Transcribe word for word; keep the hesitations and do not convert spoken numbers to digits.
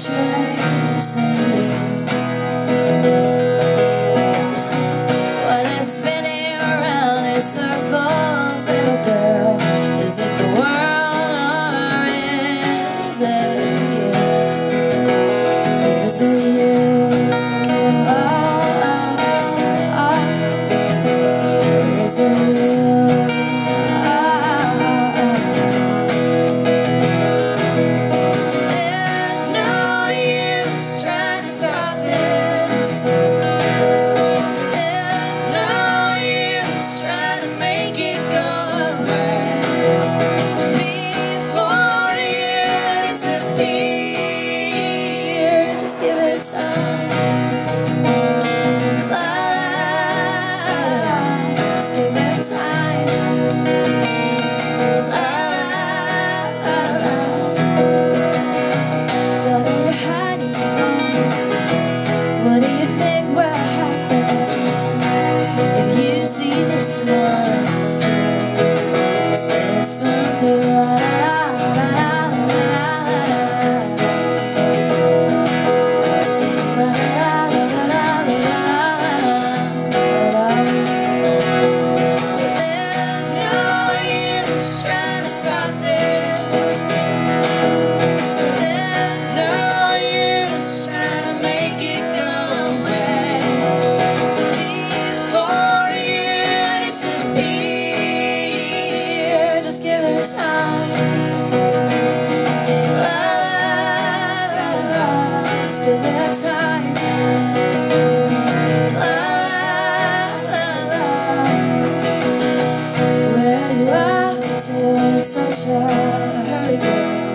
chasing you. What is spinning around in circles, little girl? Is it the world or is it you? Is it you? Oh, oh, oh. Is it you? Give it time. La, la, la, just give it time. La, la, la, what are you hiding from? What do you think will happen if you see this one through? Is there something like time? La, la, la, la, just give it time. La, la, la, where you off to in such a hurry, girl?